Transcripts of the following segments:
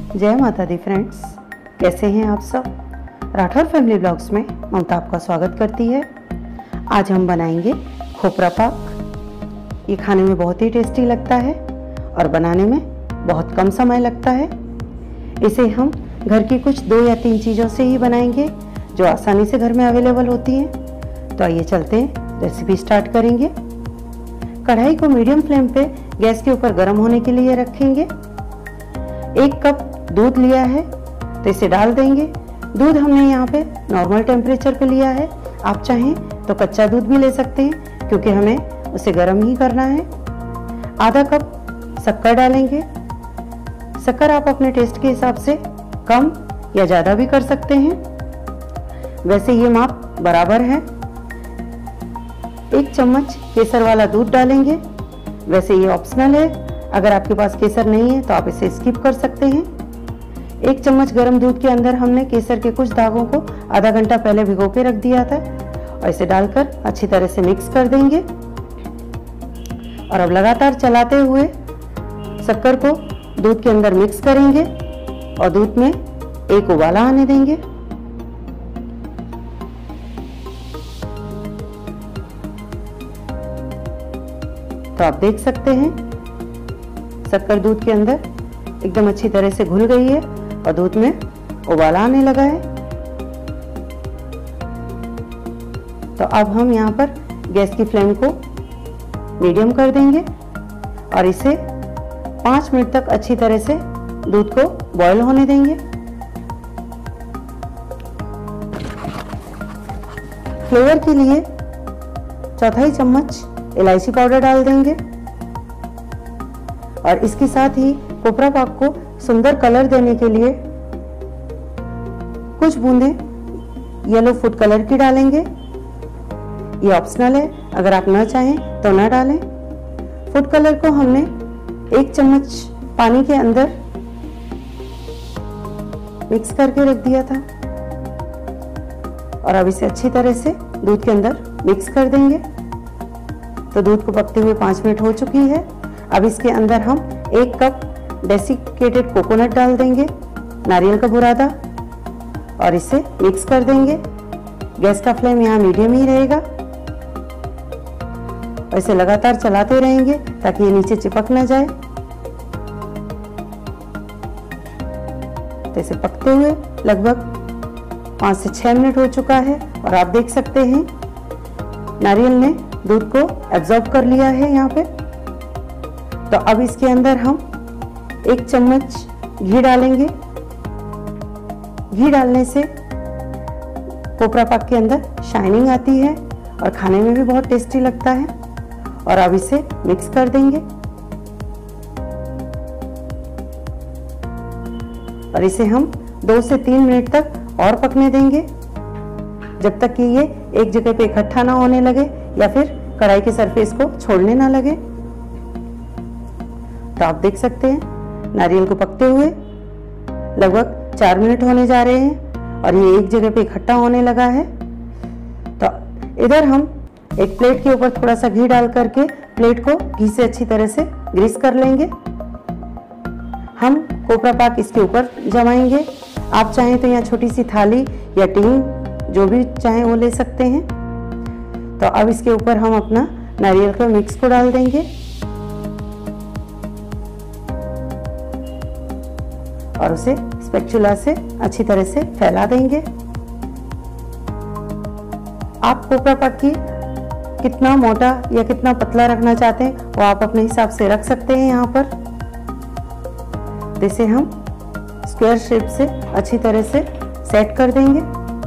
जय माता दी फ्रेंड्स, कैसे हैं आप सब। राठौर फैमिली ब्लॉग्स में ममता आपका स्वागत करती है। आज हम बनाएंगे खोपरा पाक। ये खाने में बहुत ही टेस्टी लगता है और बनाने में बहुत कम समय लगता है। इसे हम घर की कुछ 2 या 3 चीज़ों से ही बनाएंगे जो आसानी से घर में अवेलेबल होती हैं। तो आइए चलते हैं, रेसिपी स्टार्ट करेंगे। कढ़ाई को मीडियम फ्लेम पे गैस के ऊपर गर्म होने के लिए रखेंगे। 1 कप दूध लिया है तो इसे डाल देंगे। दूध हमने यहाँ पे नॉर्मल टेम्परेचर पे लिया है। आप चाहें तो कच्चा दूध भी ले सकते हैं क्योंकि हमें उसे गर्म ही करना है। आधा कप शक्कर डालेंगे। शक्कर आप अपने टेस्ट के हिसाब से कम या ज़्यादा भी कर सकते हैं, वैसे ये माप बराबर है। 1 चम्मच केसर वाला दूध डालेंगे। वैसे ये ऑप्शनल है, अगर आपके पास केसर नहीं है तो आप इसे स्किप कर सकते हैं। 1 चम्मच गर्म दूध के अंदर हमने केसर के कुछ दागों को आधा घंटा पहले भिगो के रख दिया था और इसे डालकर अच्छी तरह से मिक्स कर देंगे। और अब लगातार चलाते हुए शक्कर को दूध के अंदर मिक्स करेंगे और दूध में एक उबाला आने देंगे। तो आप देख सकते हैं शक्कर दूध के अंदर एकदम अच्छी तरह से घुल गई है और दूध में उबाला आने लगा है। तो अब हम यहाँ पर गैस की फ्लेम को मीडियम कर देंगे और इसे 5 मिनट तक अच्छी तरह से दूध को बॉईल होने देंगे। फ्लेवर के लिए 1/4 चम्मच इलायची पाउडर डाल देंगे और इसके साथ ही खोपरा पाक को सुंदर कलर देने के लिए कुछ बूंदें येलो फूड कलर की डालेंगे। ये ऑप्शनल है, अगर आप ना चाहें तो ना डालें। फूड कलर को हमने 1 चम्मच पानी के अंदर मिक्स करके रख दिया था और अब इसे अच्छी तरह से दूध के अंदर मिक्स कर देंगे। तो दूध को पकते हुए 5 मिनट हो चुकी है। अब इसके अंदर हम 1 कप डेसिकेटेड कोकोनट डाल देंगे, नारियल का बुरादा, और इसे मिक्स कर देंगे। गैस का फ्लेम यहाँ मीडियम ही रहेगा और इसे लगातार चलाते रहेंगे ताकि ये नीचे चिपक ना जाए। तो इसे पकते हुए लगभग 5 से 6 मिनट हो चुका है और आप देख सकते हैं नारियल ने दूध को एब्जॉर्ब कर लिया है यहाँ पे। तो अब इसके अंदर हम 1 चम्मच घी डालेंगे। घी डालने से खोपरा पाक के अंदर शाइनिंग आती है और खाने में भी बहुत टेस्टी लगता है। और अब इसे मिक्स कर देंगे और इसे हम 2 से 3 मिनट तक और पकने देंगे जब तक कि ये एक जगह पे इकट्ठा ना होने लगे या फिर कढ़ाई के सरफेस को छोड़ने ना लगे। तो आप देख सकते हैं नारियल को पकते हुए लगभग 4 मिनट होने जा रहे हैं और ये एक जगह पे इकट्ठा होने लगा है। तो इधर हम एक प्लेट के ऊपर थोड़ा सा घी डाल करके प्लेट को घी से अच्छी तरह से ग्रीस कर लेंगे। हम खोपरा पाक इसके ऊपर जमाएंगे। आप चाहें तो यहाँ छोटी सी थाली या टीन जो भी चाहें वो ले सकते हैं। तो अब इसके ऊपर हम अपना नारियल का मिक्स को डाल देंगे और उसे स्पैचुला से अच्छी तरह से फैला देंगे। आप खोपरा पाक की कितना मोटा या कितना पतला रखना चाहते हैं वो आप अपने हिसाब से रख सकते हैं यहाँ पर। इसे हम स्क्वायर शेप से अच्छी तरह से सेट कर देंगे।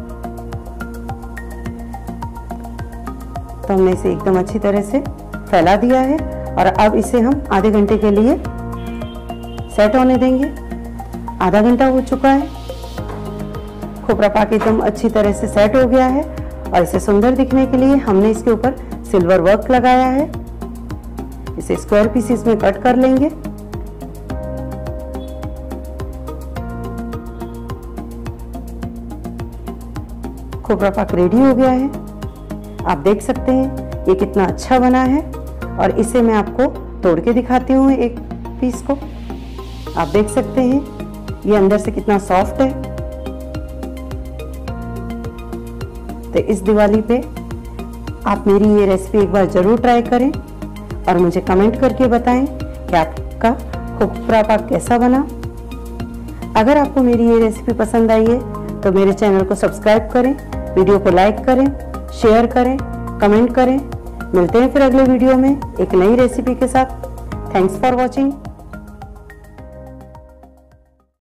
तो हमने इसे एकदम अच्छी तरह से फैला दिया है और अब इसे हम आधे घंटे के लिए सेट होने देंगे। आधा घंटा हो चुका है। खोपरा पाक एकदम अच्छी तरह से सेट हो गया है और इसे सुंदर दिखने के लिए हमने इसके ऊपर सिल्वर वर्क लगाया है। इसे स्क्वायर पीसेस में कट कर लेंगे। खोपरा पाक रेडी हो गया है। आप देख सकते हैं ये कितना अच्छा बना है और इसे मैं आपको तोड़ के दिखाती हूँ एक पीस को। आप देख सकते हैं ये अंदर से कितना सॉफ्ट है। तो इस दिवाली पे आप मेरी ये रेसिपी एक बार ज़रूर ट्राई करें और मुझे कमेंट करके बताएं कि आपका खोपरा पाक कैसा बना। अगर आपको मेरी ये रेसिपी पसंद आई है तो मेरे चैनल को सब्सक्राइब करें, वीडियो को लाइक करें, शेयर करें, कमेंट करें। मिलते हैं फिर अगले वीडियो में एक नई रेसिपी के साथ। Thanks for watching.